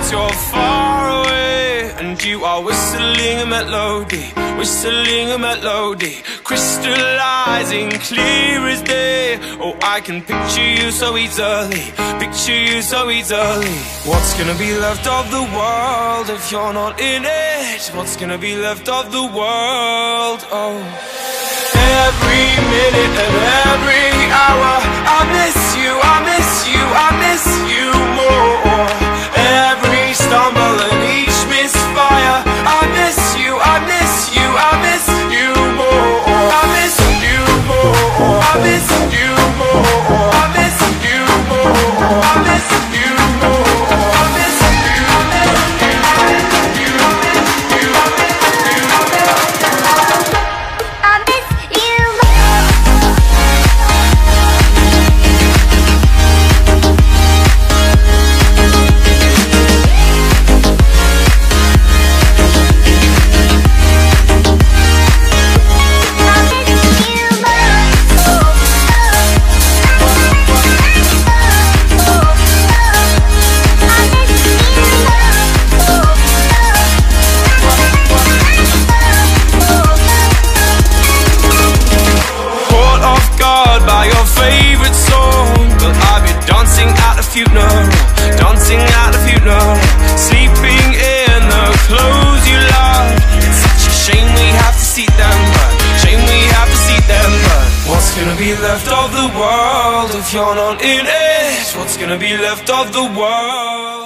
that you're far away, and you are whistling a melody, whistling a melody, crystallizing clear as day. Oh, I can picture you so easily, picture you so easily. What's gonna be left of the world if you're not in it? What's gonna be left of the world? Oh, every minute and every hour, I miss you, I miss you, I miss you more. Every stumble and each misfire, I miss you, I miss you, I miss you more. I miss you more, I miss you more, I miss you more, I miss you more, I miss you, I miss you, I miss you, I miss you, I miss you, funeral, dancing at the funeral, sleeping in the clothes you love. It's such a shame we have to see them, but shame we have to see them, but what's gonna be left of the world if you're not in it? What's gonna be left of the world?